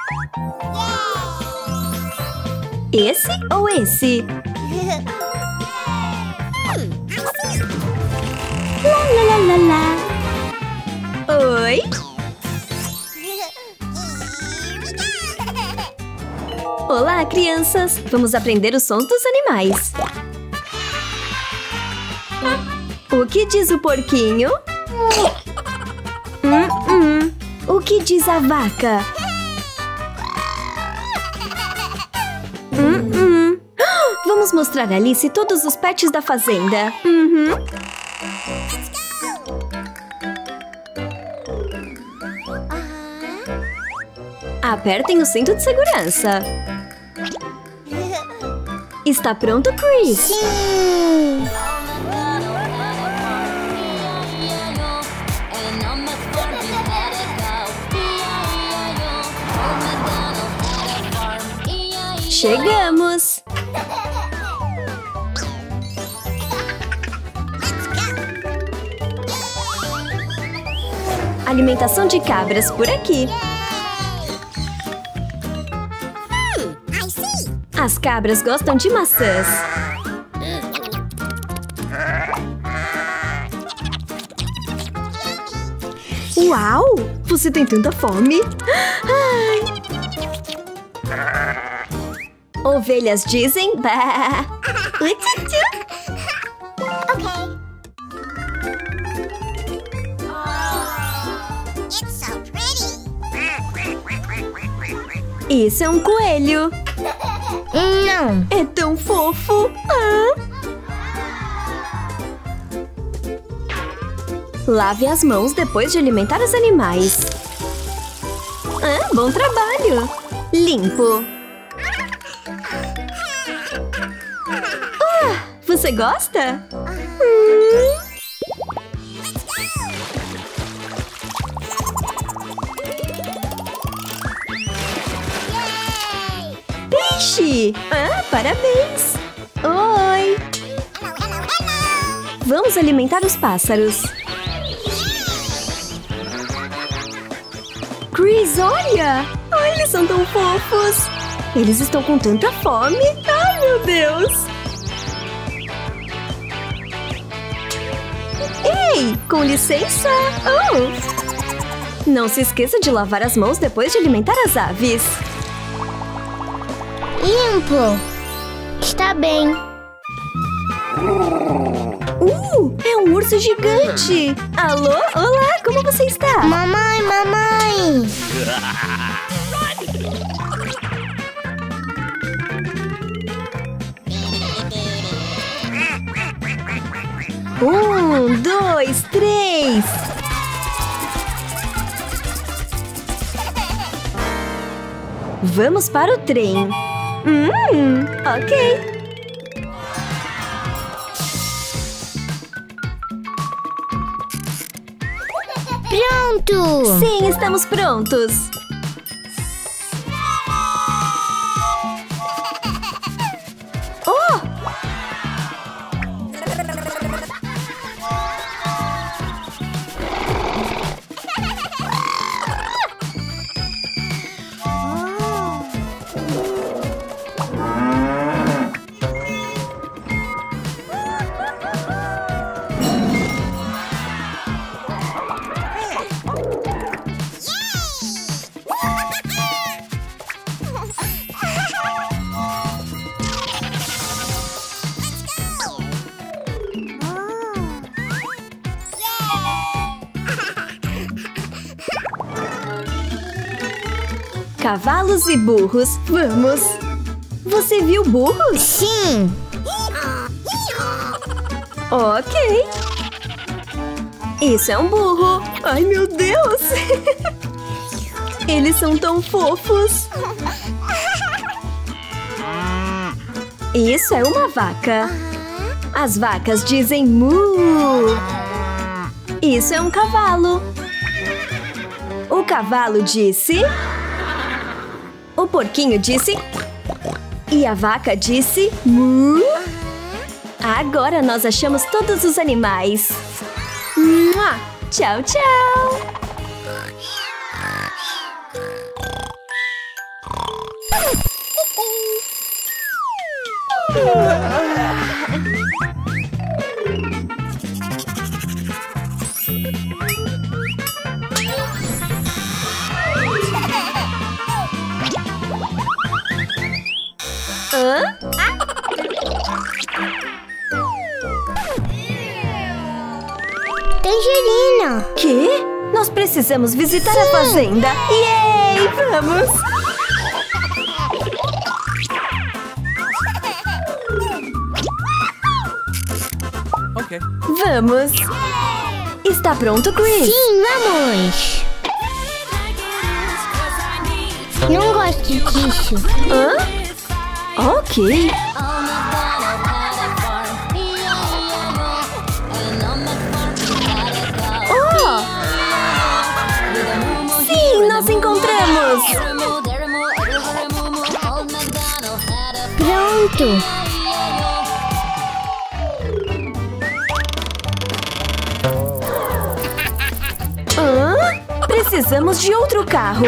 Esse ou esse? Lá, lá, lá, lá, lá. Oi? Olá, crianças! Vamos aprender os sons dos animais. O que diz o porquinho? O que diz a vaca? Vamos mostrar a Alice todos os pets da fazenda. Apertem o cinto de segurança. Está pronto, Chris? Sim! Chegamos! Alimentação de cabras por aqui. As cabras gostam de maçãs. Uau! Você tem tanta fome? Ai. Ovelhas dizem bah. Isso é um coelho. Não! É tão fofo! Ah. Lave as mãos depois de alimentar os animais. Ah, bom trabalho! Limpo. Ah, você gosta? Peixe! Ah, parabéns! Oi! Vamos alimentar os pássaros. Chris, olha! Ai, eles são tão fofos! Eles estão com tanta fome! Ai, meu Deus! Ei, com licença! Oh! Não se esqueça de lavar as mãos depois de alimentar as aves. Limpo! Está bem. É um urso gigante! Alô? Olá, como você está? Mamãe, mamãe! 1, 2, 3! Vamos para o trem. Ok. Pronto! Sim, estamos prontos. Oh! Cavalos e burros, vamos! Você viu burros? Sim! Ok! Isso é um burro! Ai, meu Deus! Eles são tão fofos! Isso é uma vaca! As vacas dizem mu! Isso é um cavalo! O cavalo disse... O porquinho disse... E a vaca disse... Mu! Agora nós achamos todos os animais. Mua! Tchau, tchau! Hã? Tangerina. Quê? Nós precisamos visitar a fazenda. Yay! Vamos! Ok. Vamos! Está pronto, Chris? Sim, vamos. Não gosto disso. Hã? Ok. Oh! Sim, nós encontramos! Pronto. Hã? Precisamos de outro carro.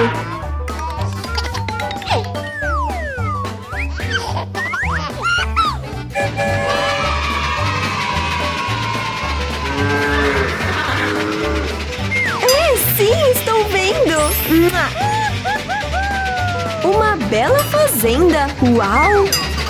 Sim, estou vendo! Uma bela fazenda! Uau!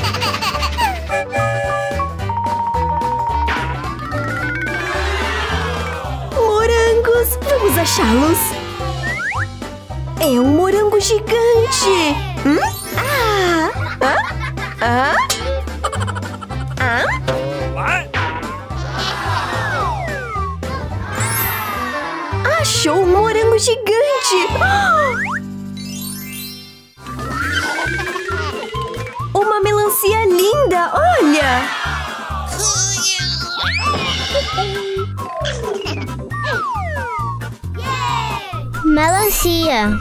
Morangos! Vamos achá-los! É um morango gigante! Ah! Ah? Ah? Ah? Achou um morango gigante! Uma melancia linda! Olha! Melancia.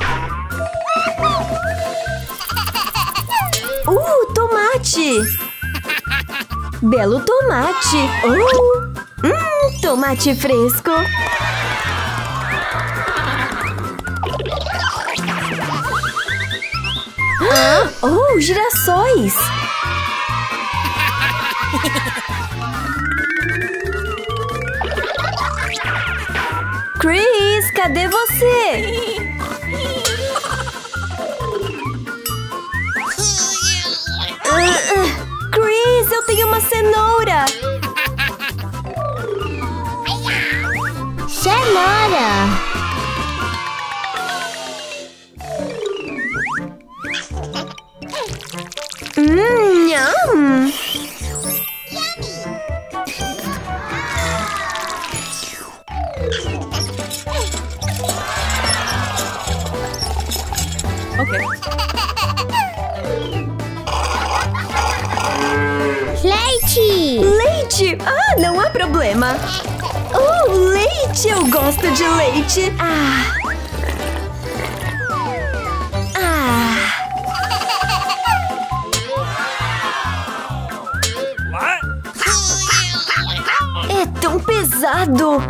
Tomate! Belo tomate! Tomate fresco! Girassóis! Chris, cadê você? Chris, eu tenho uma cenoura! Cenoura. Nham! Ok. Leite. Leite! Não há problema! Leite! Eu gosto de leite! É tão pesado!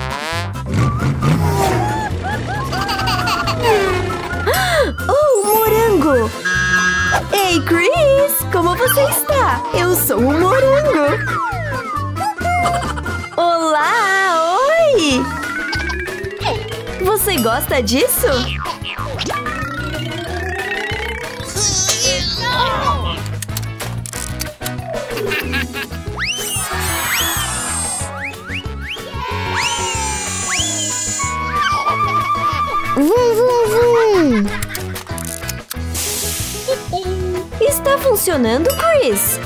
Morango! Ei, Chris! Como você está? Eu sou um morango! Olá! Oi! Você gosta disso? Vum, vum, vum. Está funcionando, Chris?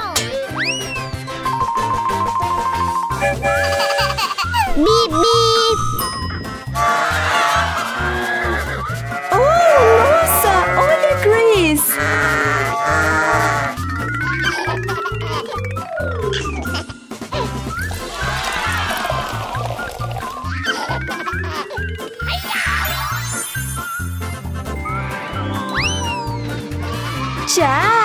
Bip, bip. Nossa! Olha, Chris! Tchau!